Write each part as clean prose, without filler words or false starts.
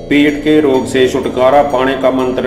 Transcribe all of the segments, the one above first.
पेट के रोग से छुटकारा पाने का मंत्र।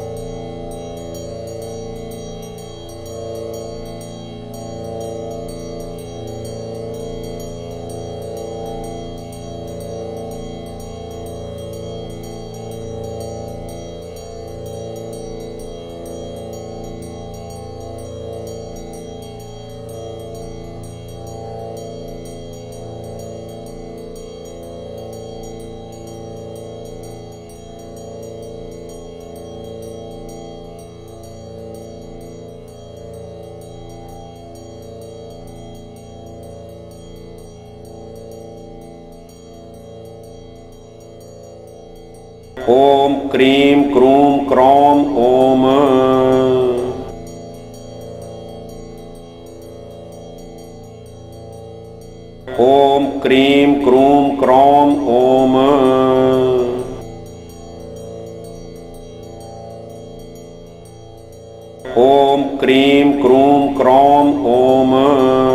ओम क्रीं क्रूं क्रौं ओम। ओम क्रीं क्रूं क्रौं ओम। ओम क्रीं क्रूं क्रौं ओम।